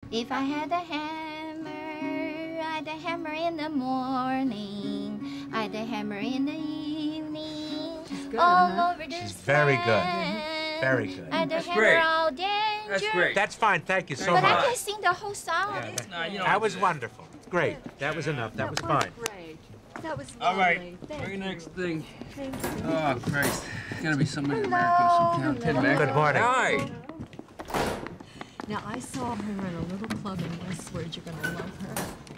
If I had a hammer, I'd a hammer in the morning, I'd a hammer in the evening, good, all over this She's very good. land. Very good. I'd a That's hammer great. all danger. That's great. That's fine. Thank you so But much. I can sing the whole song. That was wonderful. Great. That was enough. That was fine. Great. That was All lovely. right. Thank Very you. next thing. Thank you. Oh, Christ. There's gotta be somebody in America with some talent. Ted Mack. Good morning. Hi. Now, I saw her in a little club in Westward. You're going to love her.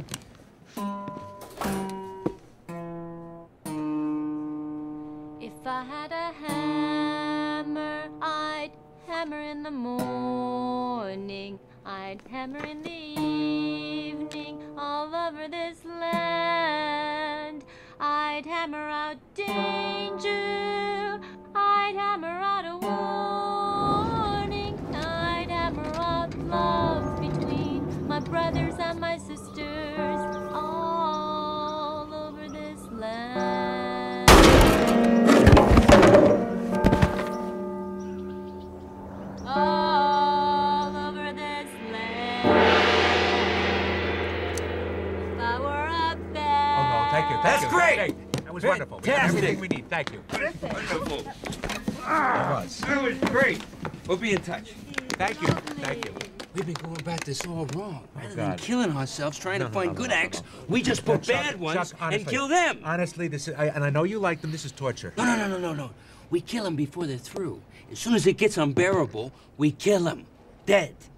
If I had a hammer, I'd hammer in the morning, I'd hammer in the evening, all over this land. I'd hammer out danger, I'd hammer out a warning, I'd hammer out love between my brothers and my sisters, all over this land. All over this land. If I were a bell. Oh, no. Thank you. That's great. That was wonderful. We got everything we need. Thank you. Wonderful. It was. That was great. We'll be in touch. Thank you. Thank you. We've been going about this all wrong. Rather than God. killing ourselves trying No, to no, find no, good no, no, acts, no. we just put Chuck, bad ones Chuck, honestly, and kill them. Honestly, this is, and I know you like them. This is torture. No. We kill them before they're through. As soon as it gets unbearable, we kill them. Dead.